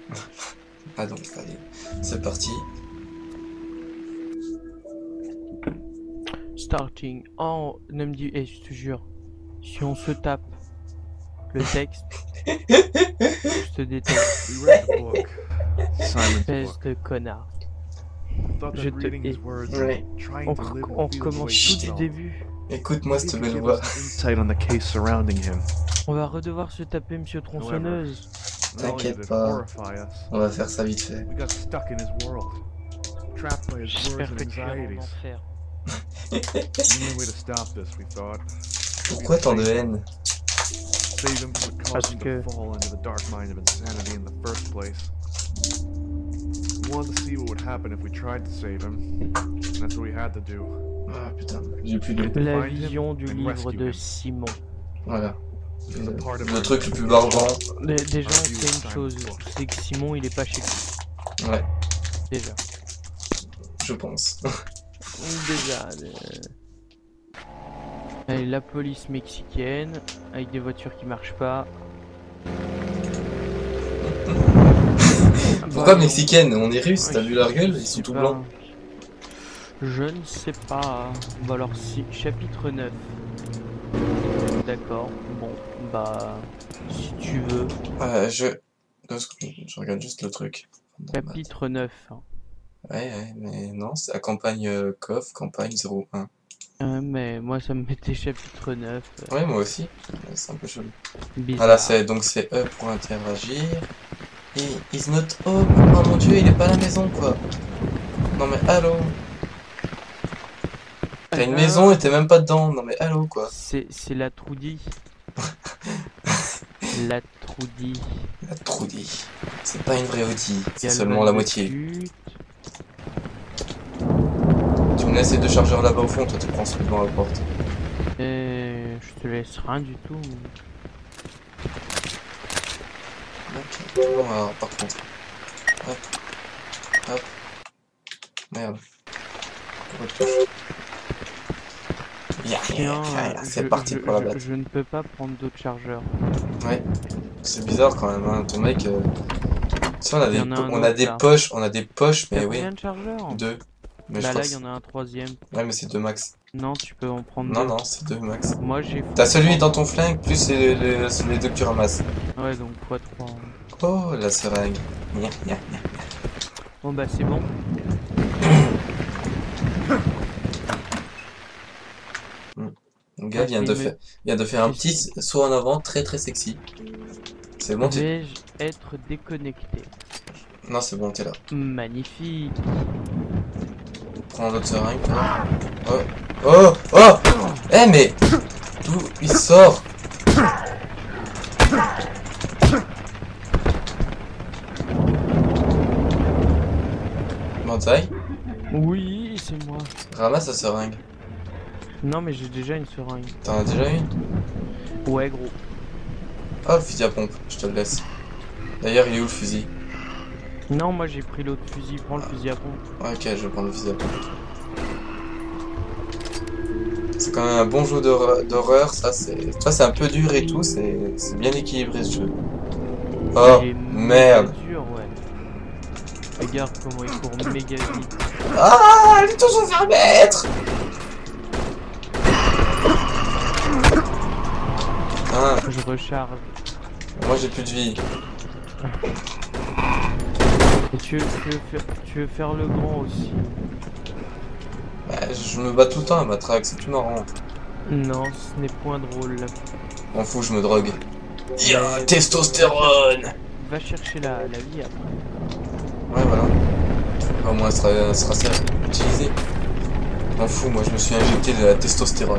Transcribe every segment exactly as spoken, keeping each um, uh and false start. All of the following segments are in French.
Ah donc, allez, c'est parti. Starting. Oh, ne me dis, eh, je te jure, si on se tape le texte, je te déteste. We read the book. Silent Espèce book. de connard. Thought Je that te reading his hais. words Ouais. and trying On, to live on and feel the way recommence he tout du felt. début. Écoute-moi Maybe cette it belle could give voix. us insight on the case surrounding him. On va redevoir se taper Monsieur Tronçonneuse. Not only did T'inquiète it pas, horrify us, on va faire ça vite fait. we got stuck in his world, trapped by his words J'espère and que tu iras en anxieties. enfer. The only way to stop this, we thought, Pourquoi tant de haine? save him would cause Parce him que- to fall into the dark mind of insanity in the first place. We wanted to see what would happen if we tried to save him, and that's what we had to do. Ah putain, j'ai plus de... La Find him vision du and livre rescue de him. Simon. Voilà. It was a part of Le our truc le mission. plus barbant. Dé- Déjà, on Our view sait of une Simon's chose, book. c'est que Simon, il est pas chez lui. Ouais, Déjà. je pense. Déjà. euh, Allez, la police mexicaine, avec des voitures qui marchent pas. Pourquoi Bah, mexicaine? On est russe, Ouais, t'as je- vu leur gueule? je Ils sont sais tout pas. blancs. Je ne sais pas. Bah alors, si, chapitre neuf. D'accord, bon, bah, si tu veux. Ouais, je... Deux secondes, je regarde juste le truc. Chapitre neuf. hein. Ouais, ouais, mais non, c'est la campagne euh, C O F, campagne zéro un. Euh, mais moi, ça me mettait chapitre neuf. euh, Ouais, moi aussi. Ouais, c'est un peu chelou. bizarre. Voilà, c'est donc c'est E pour interagir. Et is not home. Oh mon dieu, il est pas à la maison quoi. Non mais allô. T'as une Ah, maison et t'es même pas dedans. Non mais allô quoi. C'est c'est la Troudi. La Troudi. La Trudy. C'est pas une vraie Audi, c'est Galvan seulement la de moitié. pute. Tu me laisses les deux chargeurs là-bas au fond, toi tu prends celui devant la porte. Et je te laisse rien du tout. Ok, bon alors par contre. Hop. Hop. Merde. Retouche. Ya, ya, Tiens, ya, ya, euh, c'est je- parti je- pour la je- batte. Je ne peux pas prendre d'autres chargeurs. Ouais. C'est bizarre quand même, hein. Ton mec. Euh... Si on a Il des, y en a un on a autre, des là. poches, on a des poches, T'as mais oui. combien de chargeurs? Deux. Mais je Bah crois là, que il y en a un troisième. c'est- Ouais, mais c'est deux max. Non, tu peux en prendre Non, deux. non, c'est deux max. Moi, j'ai... T'as celui dans ton flingue, plus les, les, les deux que tu ramasses. Ouais, donc fois trois. Oh, la seringue. Nya, nya, nya. Bon, bah c'est bon. Le gars vient de, Mais- faire, vient de faire un petit saut en avant très très sexy. C'est bon, tu... Vais-je être déconnecté? Non, c'est bon, t'es là. Magnifique. Prends l'autre seringue, toi. Oh, oh, oh. Eh, mais... D'où il sort? Manzai, Oui, c'est moi. ramasse la seringue. Non, mais j'ai déjà une seringue. T'en as déjà une? Ouais, gros. Oh, le fusil à pompe, je te le laisse. D'ailleurs, il est où le fusil? Non, moi j'ai pris l'autre fusil. Prends le fusil à pompe. Ok, je vais prendre le fusil à pompe. C'est quand même un bon jeu d'horreur, d'horreur, ça c'est... Toi c'est un peu dur et tout, c'est c'est bien équilibré ce jeu. Oh, Il est merde. méga dur, ouais. Regarde comment il court méga vite. Ah, elle est toujours faire mettre. Ah, Je recharge. moi j'ai plus de vie. Et tu veux, tu veux faire, tu veux faire le grand aussi? Bah, je me bats tout le temps à matraque, c'est plus marrant. Non, ce n'est point drôle. M'en fous, je me drogue. Ya, testostérone. Va chercher la, la vie après. Ouais, voilà. Au moins, elle sera, elle sera ça utilisée. M'en fous, moi, je me suis injecté de la testostérone.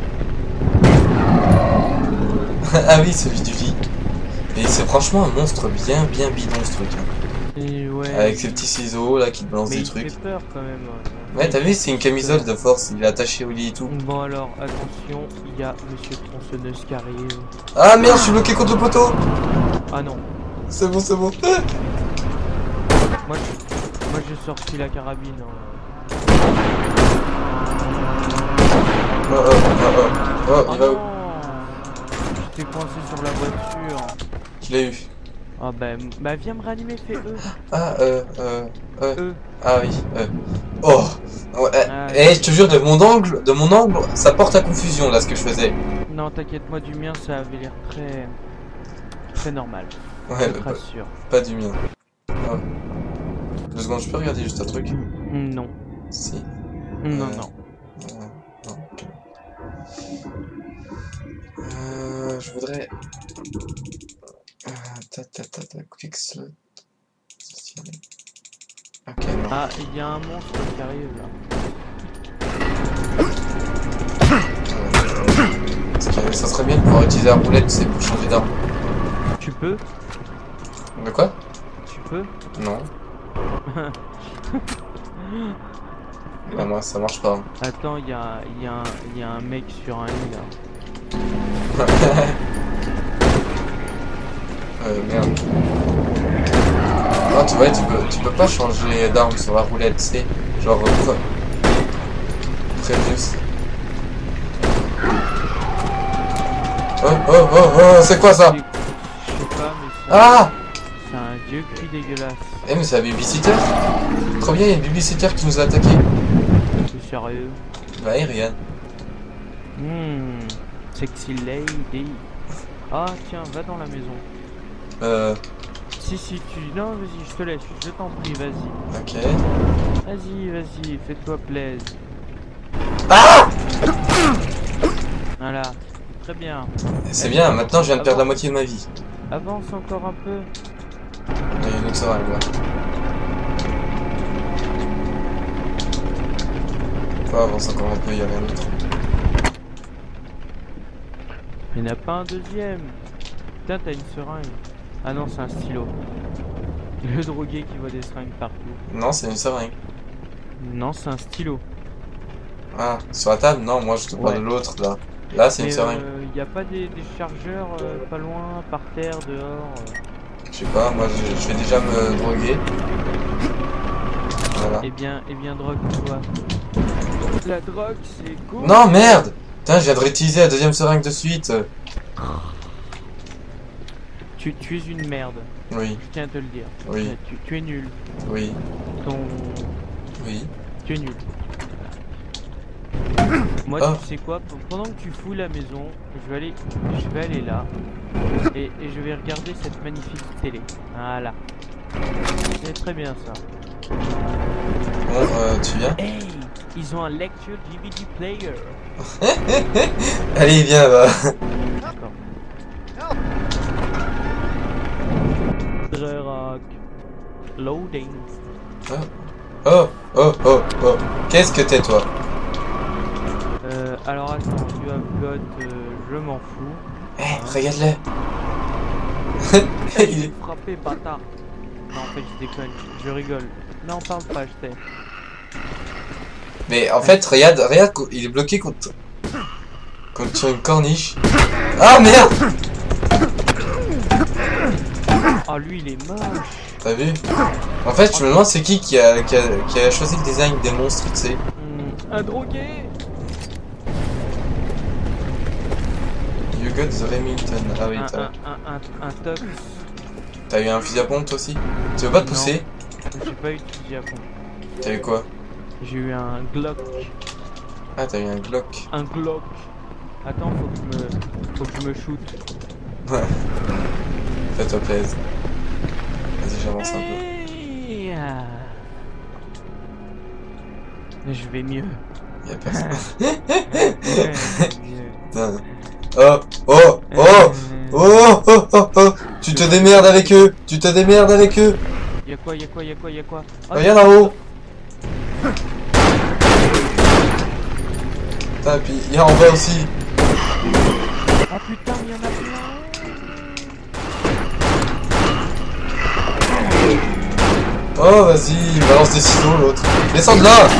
Ah oui, celui du lit. Et c'est franchement un monstre bien, bien bidon, ce truc. Hein. Et ouais. Avec ses petits ciseaux, là, qui te balancent Mais des il trucs. fait peur quand même. Ouais, t'as vu, c'est une camisole de force, il est attaché au lit et tout. Bon alors, attention, il y a Monsieur Tronçonneuse qui arrive. Ah merde, je suis bloqué contre le poteau. Ah non, C'est bon, c'est bon. moi je- moi j'ai sorti la carabine. hein. Oh, oh, oh, oh, oh, Oh il va où? non, j'étais coincé sur la voiture. Je l'ai eu. Oh bah, bah viens me réanimer, fais E. Ah, euh, euh, euh. E. Ah oui, euh. Oh ouais, eh, Ah, eh, je te jure, de mon angle, de mon angle, ça porte à confusion, là, ce que je faisais. Non, t'inquiète, moi du mien, ça avait l'air très... très normal. Ouais, Je te bah, rassure. pas du mien. Oh. Deux secondes, je peux regarder juste un truc? Non. Si. Non, Euh, non. Euh, non, ok. Euh, je voudrais... Euh, ta ta ta ta, quick slot. Ok, non. Ah, il y a un monstre qui arrive là. Parce que ça serait bien de pouvoir utiliser la roulette, tu sais, pour changer d'arme. Tu peux? De quoi? Tu peux? Non. Bah, moi, ça marche pas. Attends, il y a, y, a un- y a un mec sur un lit là. euh, merde. Non, tu vois, tu peux, tu peux pas changer d'arme sur la roulette, tu sais. Genre, euh, quoi? Prévious. Oh, oh, oh, oh, c'est quoi ça? Je sais pas, mais c'est Ah! c'est un vieux cul dégueulasse. Eh, mais c'est un babysitter? Trop bien, il y a un babysitter qui nous a attaqué. C'est sérieux. Bah, Ariane. Hmm, sexy lady. Ah tiens, va dans la maison. Euh, Si, si, tu... Non, vas-y, je te laisse, je t'en prie, vas-y. ok. Vas-y, vas-y, fais-toi plaisir. Ah! Voilà, très bien. C'est bien, maintenant je viens de perdre la moitié de ma vie. Avance encore un peu. Il y a une autre seringue là. Faut avancer encore un peu, il y a rien d'autre. Il n'y en a pas un deuxième. Putain, t'as une seringue. Ah non, c'est un stylo. Le drogué qui voit des seringues partout. Non, c'est une seringue. Non, c'est un stylo. Ah, sur la table? Non, moi je te parle Ouais. de l'autre là. Là, c'est une Mais seringue. il n'y a pas des, des chargeurs euh, pas loin, par terre, dehors euh. Je sais pas, moi je, je vais déjà me droguer. Voilà. Eh bien, eh bien, drogue-toi. La drogue, c'est cool. Non, merde! Putain, je viens de réutiliser la deuxième seringue de suite. Tu, tu es une merde. Oui, Je tiens à te le dire. oui, Tu, tu es nul. oui, Ton... oui. Tu es nul. Moi, Oh. tu sais quoi? p- Pendant que tu fouilles la maison, je vais aller, je vais aller là et, et je vais regarder cette magnifique télé. Voilà. C'est très bien ça. Bon, euh, tu viens? Hey, ils ont un lecture D V D player. Allez, viens là. D'accord. Très rock. Loading. Oh, oh, oh, oh. Qu'est-ce que t'es toi? Euh, alors attends, tu as got, euh, je m'en fous. Eh, regarde-le. Hey, Il il est- est frappé, bâtard. Non, en fait, je déconne, je rigole. Non, parle pas, je t'ai. Mais en fait, regarde, regarde, il est bloqué contre... contre sur une corniche. Ah merde! Oh, lui, il est moche. T'as vu? En fait, je me demande c'est qui qui a, qui, a, qui a choisi le design des monstres, tu sais. Hmm, un drogué. You got the Remington. Ah oui, Un, t'as un, un, un, un tox. t'as eu un fusil à pompe toi aussi? Tu veux pas te Non. pousser? J'ai pas eu de fusil à pompe. T'as eu quoi? J'ai eu un Glock. Ah, t'as eu un Glock. Un Glock. Attends, faut que je me, faut que je me shoot. Ouais. Fais-toi plaisir. Vas-y, j'avance un peu. Hey, ah. Je vais mieux. Y'a personne. Mieux. Putain. Oh, oh, oh, oh, oh, oh, oh. Tu te démerdes avec eux. Tu te démerdes avec eux. Y'a quoi, y'a quoi, y'a quoi, y'a quoi? Oh, Regarde en haut. Putain, et puis il y a en bas aussi. Ah putain, il y en a plein. Oh, vas-y, il balance des ciseaux l'autre. Descends de là.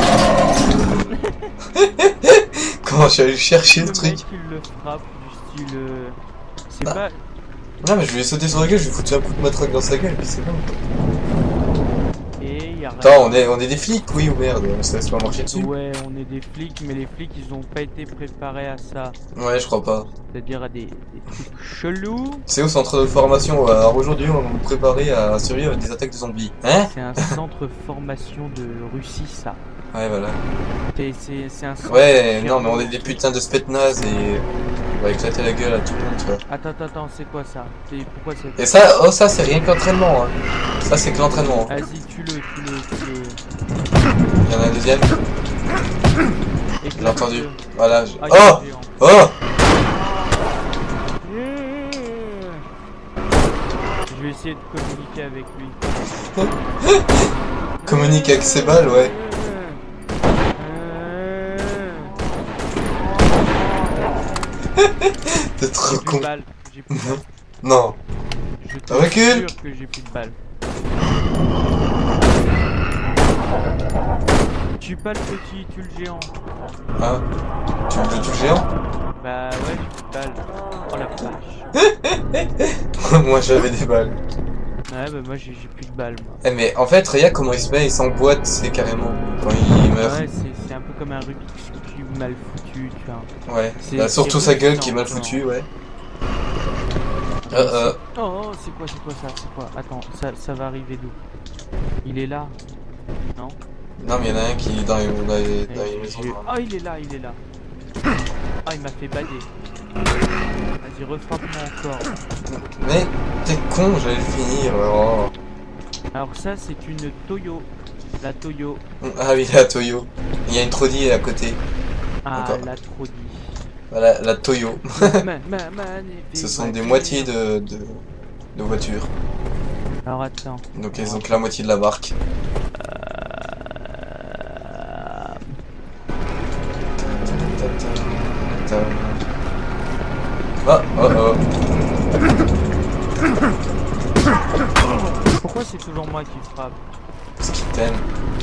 Comment je suis allé chercher le Le truc? mec, il le frappe du style. euh, C'est Ah. pas. Non, mais je lui ai sauté sur la gueule, je lui ai foutu un coup de matraque dans sa gueule, puis c'est bon. Et y a rien. Attends, on est, on est des flics, oui ou merde, on se laisse pas marcher dessus. Ouais, on est des flics, mais les flics ils ont pas été préparés à ça. Ouais, je crois pas. C'est-à-dire à des, des trucs chelous. C'est au centre de formation. Alors aujourd'hui, on va vous préparer à survivre à des attaques de zombies. Hein? C'est un centre formation de Russie, ça. Ouais, voilà. C'est- C'est c'est un centre. Ouais, non, mais on est des putains de spetnaz et on va éclater la gueule à tout le monde, tu vois. Attends, attends, attends, c'est quoi ça? C'est pourquoi c'est. Et ça, oh, ça, c'est rien que l'entraînement. Hein. Ça, c'est que l'entraînement. Hein. Vas-y, tue-le, tue-le, tue-le. Il y en a un deuxième. Je l'ai entendu. Éclate-le. Voilà. je- Ah, il y a Oh! un géant. Oh! Je vais essayer de communiquer avec lui. Communique avec ses balles, ouais. T'es trop J'ai plus con. de balles. J'ai plus de balles. Non. Je te Recule. jure que j'ai plus de balles. Tue pas le petit, tue le géant. Ah. Tu veux le tout géant? Bah ouais, j'ai plus de balles. Oh la vache. Moi, j'avais des balles. Ouais, bah moi j'ai j'ai plus de balles, moi. Eh, mais en fait, regarde comment il se met, il s'emboîte, c'est carrément. Quand il meurt. Ouais, c'est c'est un peu comme un Rubik's Cube mal foutu, tu vois. Ouais. C'est- Bah, surtout c'est sa gueule résistant, qui est mal quoi. foutue, ouais. Euh, euh. Oh, oh, c'est quoi, c'est quoi ça, c'est quoi? Attends, ça, ça va arriver d'où? Il est là? Non? Non, mais il y en a un qui est dans les, dans les, dans les Eh, maisons. j'ai- vraiment. Ah, il est là, il est là. Ah, il m'a fait bader. Vas-y, refrappe-moi encore. Mais t'es con, j'allais le finir. Oh. Alors ça, c'est une Toyo. La Toyo. Ah oui, la Toyo. Il y a une Trodi à côté. Ah, Encore. la trop dit. Voilà, la Toyo. Ma- ma- magnifique Ce sont des voiture. moitiés de, de, de voitures. Alors attends. Donc elles ont que la moitié de la barque. Euh, Oh, oh, oh. Pourquoi c'est toujours moi qui frappe? Parce qu'ils t'aiment.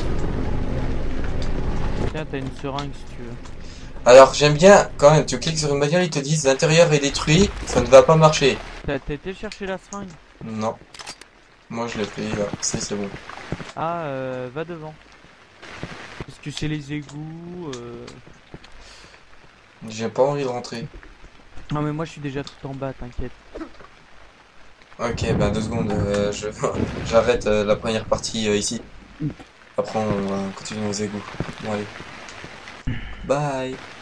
Tiens, t'as une seringue si tu veux. Alors j'aime bien quand même, tu cliques sur une bagnole, ils te disent l'intérieur est détruit, ça ne va pas marcher. T'as t'as été chercher la seringue? Non. Moi je l'ai pris là, si c'est bon. Ah, euh, va devant. Est-ce que c'est les égouts euh... J'ai pas envie de rentrer. Non mais moi je suis déjà tout en bas, t'inquiète. Ok, bah deux secondes, euh, je j'arrête euh, la première partie euh, ici. Après on va continuer aux égouts. Bon allez. Bye.